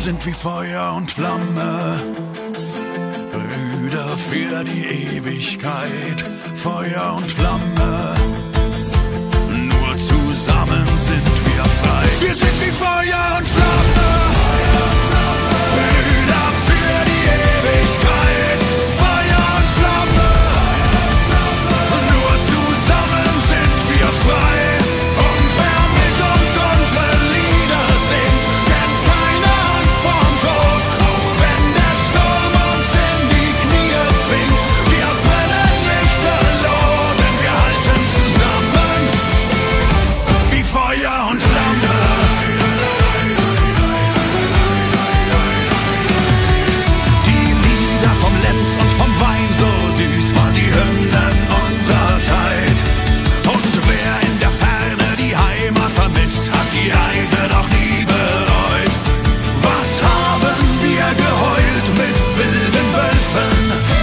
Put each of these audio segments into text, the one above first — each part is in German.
sind wie Feuer und Flamme, Brüder für die Ewigkeit. Feuer und Flamme, nur zusammen sind wir frei. Wir sind wie Feuer und Flamme, Brüder für die Ewigkeit. Feuer und Flamme, nur zusammen sind wir frei. Und wer mit uns unsere Lieder singt, kennt keine Angst vorm Tod, auch wenn der Sturm uns in die Knie zwingt. Wir brennen lichterloh, denn wir halten zusammen wie Feuer und Flamme. Die Lieder vom Lenz und vom Wein, so süß waren die Hymnen unserer Zeit. Und wer in der Ferne die Heimat vermisst, hat die Reise doch nie bereut. Was haben wir geheult mit wilden Wölfen?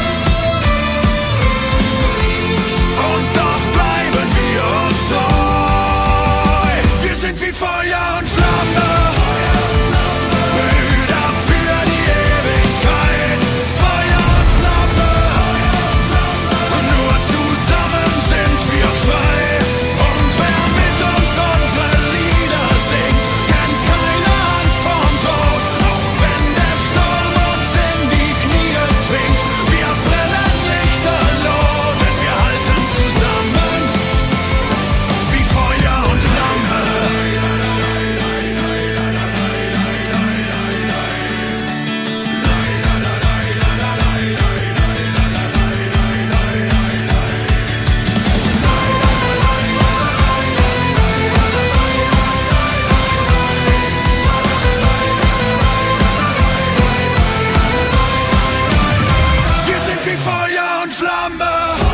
Und doch bleiben wir uns treu. Wir sind wie Feuer und Flamme, Brüder für die Ewigkeit. Feuer und Flamme, nur zusammen sind wir frei. Und wer mit uns unsere Lieder singt, kennt keine Angst vorm Tod, auch wenn der Sturm uns in die Knie zwingt. Wir brennen lichterloh, denn wir halten zusammen wie Feuer und Flamme. Wir sind wie Feuer und Flamme,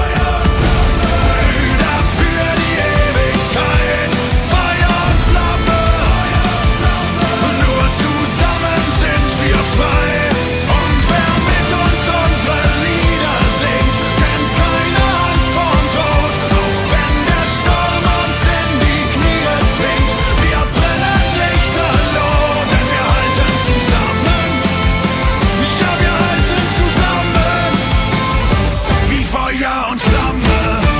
Brüder für die Ewigkeit. Feuer und Flamme, nur zusammen sind wir frei. Und wer mit uns unsere Lieder singt, kennt keine Angst vorm Tod, auch wenn der Sturm uns in die Knie zwingt. Wir brennen lichterloh, denn wir halten zusammen. Ja, wir halten zusammen wie Feuer und Flamme.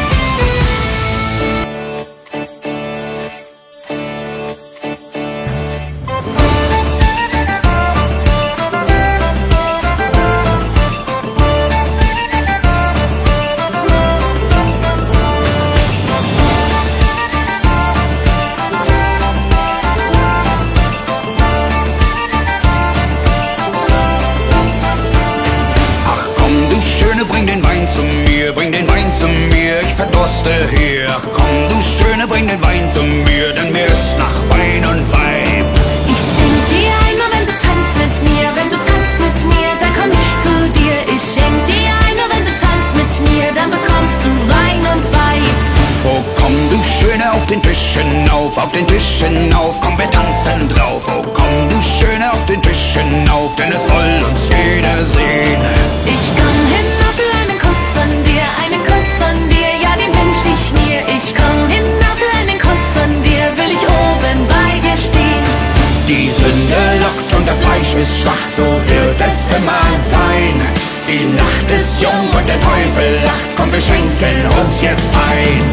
Ach komm, du Schöne, bring den Wein zu mir, bring den Wein zu mir, ich verdurste hier. Komm, du Schöne, bring den Wein zu mir, denn mir ist nach Wein und Weib. Ich schenk dir ein, nur wenn du tanzt mit mir. Wenn du tanzt mit mir, dann komm ich zu dir. Ich schenk dir ein, nur wenn du tanzt mit mir, dann bekommst du Wein und Weib. Oh komm, du Schöne, auf den Tisch hinauf, auf den Tisch hinauf, komm, wir tanzen drauf. Oh komm, du Schöne, auf den Tisch hinauf, denn es soll uns jeder sehen. Ich komm hinauf für einen Kuss von dir, einen Kuss von dir, ja, den wünsch ich mir. Ich komm hinauf für einen Kuss von dir, will ich oben bei dir stehen. Die Sünde lockt und das Fleisch ist schwach, so wird es immer sein. Die Nacht ist jung und der Teufel lacht, komm, wir schenken uns jetzt ein.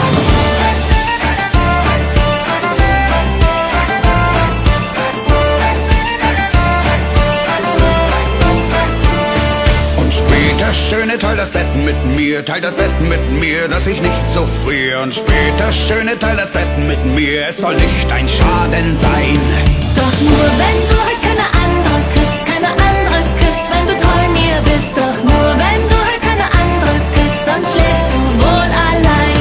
Und später, Schöne, teil das Bett mit mir, teil das Bett mit mir, dass ich nicht so friere. Und später, Schöne, teil das Bett mit mir, es soll nicht ein Schaden sein. Doch nur wenn du heute keine andere küsst, keine andere küsst, wenn du treu mir bist. Doch nur wenn du heute keine andere küsst, dann schläfst du wohl allein.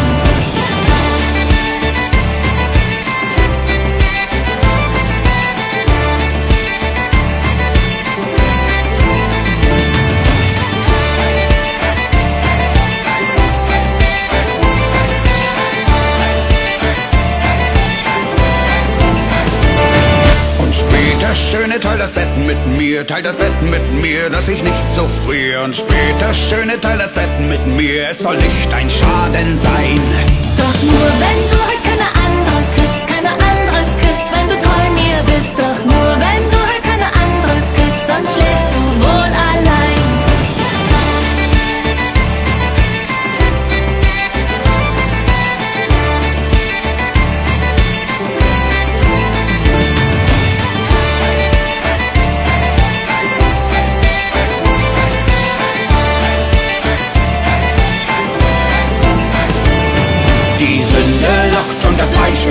Schöne, teil das Bett mit mir, teil das Bett mit mir, dass ich nicht so friere. Und später, Schöne, teil das Bett mit mir, es soll nicht ein Schaden sein. Doch nur wenn du heute keine andere küsst, keine andere küsst, wenn du treu mir bist. Doch nur wenn du heute keine andere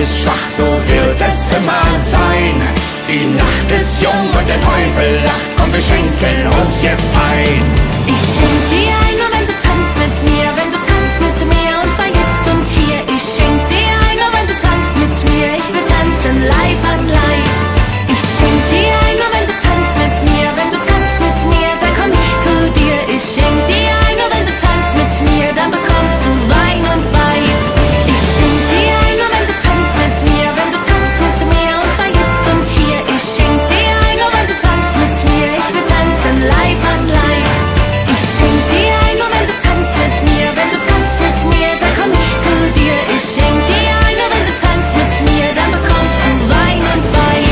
ist schwach, so wird es immer sein. Die Nacht ist jung und der Teufel lacht, komm, wir schenken uns jetzt ein. Ich schenk dir ein, nur wenn du tanzt mit mir, wenn du tanzt mit mir, und zwar jetzt und hier. Ich schenk dir ein, nur wenn du tanzt mit mir, ich will tanzen Leib an Leib. Ich schenk dir ein, nur wenn du tanzt mit mir, wenn du tanzt mit mir, dann komm ich zu dir. Ich schenk dir ein, nur wenn du tanzt mit mir, dann bekommst du Wein und Wein. Ich schenk dir ein, nur wenn du tanzt mit mir, wenn du tanzt mit mir, und zwar jetzt und hier. Ich schenk dir ein, nur wenn du tanzt mit mir, ich will tanzen Leib an Leib. Ich schenk dir ein, nur wenn du tanzt mit mir, wenn du tanzt mit mir, dann komm ich zu dir. Ich schenk dir ein, nur wenn du tanzt mit mir, dann bekommst du Wein und Wein.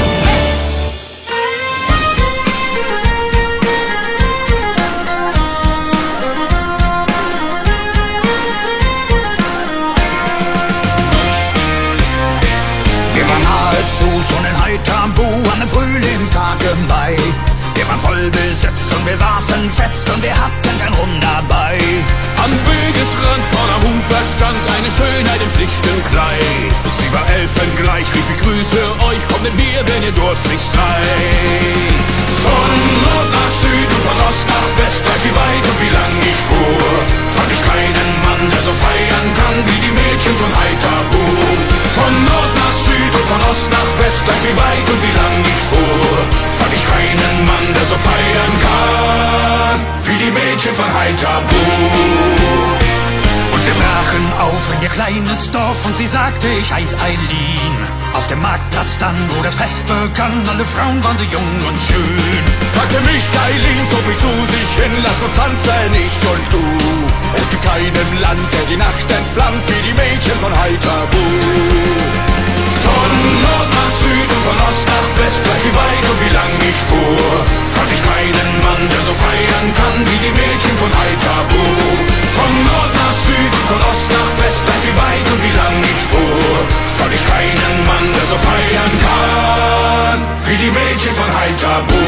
Wir waren nahezu schon in Haithabu an einem Frühlingstag im Mai. Wir waren voll besetzt und wir saßen fest und wir hatten kein Rum dabei. Am Wegesrand vorn am Ufer stand eine Schönheit im schlichten Kleid. Sie war elfengleich, rief ich grüße euch, kommt mit mir, wenn ihr durstig seid. Von Nord nach Süd und von Ost nach West, gleich wie weit und wie lang ich fuhr, fand ich keinen Mann, der so feiern kann wie die Mädchen von Haithabu. Von Nord nach Süd und von Ost nach West, gleich wie weit und wie lang ich fuhr, fand ich keinen Mann, der so feiern kann wie die Mädchen von Haithabu. Und wir brachen auf in ihr kleines Dorf und sie sagte, ich heiß Eileen. Auf dem Marktplatz dann, wo das Fest begann, alle Frauen waren so jung und schön. Packte mich Eileen, zog mich zu sich hin, lass uns tanzen, ich und du. Es gibt keinem Land, der die Nacht entflammt, wie die Mädchen von Haithabu. Von Nord nach Süd und von Ost nach West, gleich wie weit und wie lang ich fuhr, fand ich keinen Mann, der so feiern kann wie die Mädchen von Haithabu. Von Nord nach Süd und von Ost nach West, gleich wie weit und wie lang ich fuhr, fand ich keinen Mann, der so feiern kann wie die Mädchen von Haithabu.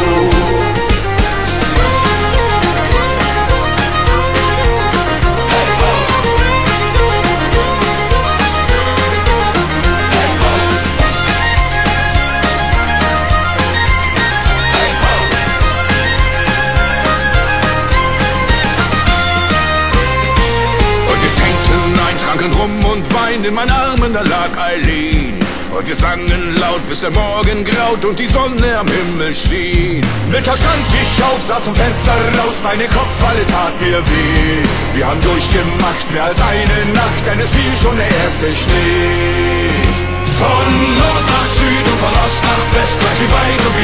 Tranken Rum und Wein, in meinen Armen, da lag Eileen. Und wir sangen laut, bis der Morgen graut und die Sonne am Himmel schien. Mittags stand ich auf, saß vom Fenster raus, mein Kopf, alles tat mir weh. Wir haben durchgemacht, mehr als eine Nacht, denn es fiel schon der erste Schnee. Von Nord nach Süd und von Ost nach West, gleich wie weit und wie